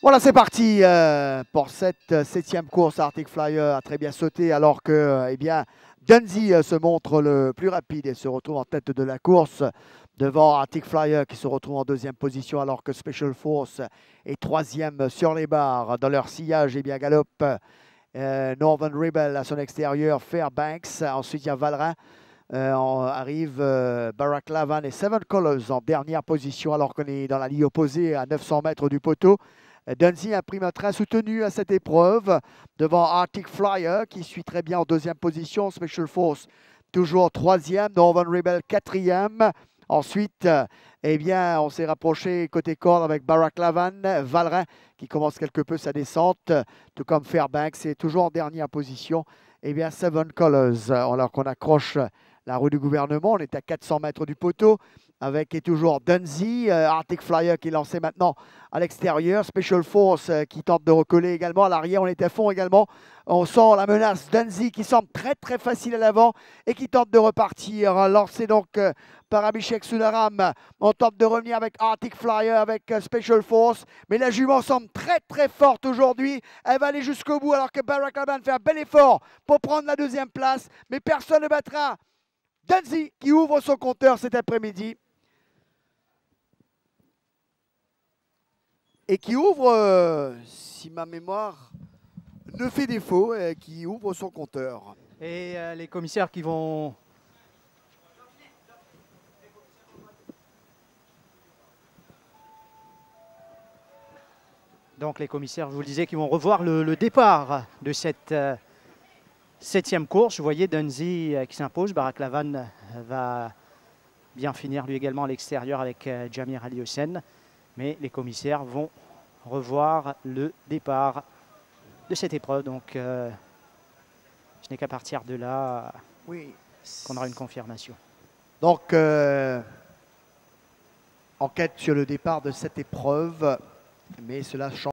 Voilà, c'est parti pour cette septième course. Arctic Flyer a très bien sauté alors que eh bien, Dungzy se montre le plus rapide et se retrouve en tête de la course devant Arctic Flyer qui se retrouve en deuxième position alors que Special Force est troisième sur les barres. Dans leur sillage, eh bien, galope Northern Rebel à son extérieur, Fairbanks. Ensuite, il y a Valrin. Arrive Barack Lavan et Seven Colors en dernière position alors qu'on est dans la ligne opposée à 900 mètres du poteau. Dungzy imprime un train soutenu à cette épreuve devant Arctic Flyer qui suit très bien en deuxième position. Special Force toujours troisième, Northern Rebel quatrième. Ensuite, eh bien, on s'est rapproché côté corde avec Barack Lavan, Valrin qui commence quelque peu sa descente, tout comme Fairbanks est toujours en dernière position. Eh bien, Seven Colors, alors qu'on accroche la rue du gouvernement, on est à 400 mètres du poteau avec et toujours Dungzy, Arctic Flyer qui est lancé maintenant à l'extérieur, Special Force qui tente de recoller également à l'arrière, on est à fond également, on sent la menace Dungzy qui semble très facile à l'avant et qui tente de repartir, lancé donc par Abhishek Sundaram, on tente de revenir avec Arctic Flyer, avec Special Force, mais la jument semble très forte aujourd'hui, elle va aller jusqu'au bout alors que Barack Lavan fait un bel effort pour prendre la deuxième place, mais personne ne battra Dungzy qui ouvre son compteur cet après-midi. Et qui ouvre, si ma mémoire ne fait défaut, qui ouvre son compteur. Et les commissaires qui vont... Donc les commissaires, je vous le disais, qui vont revoir le départ de cette septième course. Vous voyez Dungzy qui s'impose. Barack Lavan va bien finir lui également à l'extérieur avec Jamir Ali Hossein. Mais les commissaires vont revoir le départ de cette épreuve. Donc ce n'est qu'à partir de là qu'on aura une confirmation. Donc, enquête sur le départ de cette épreuve, mais cela change.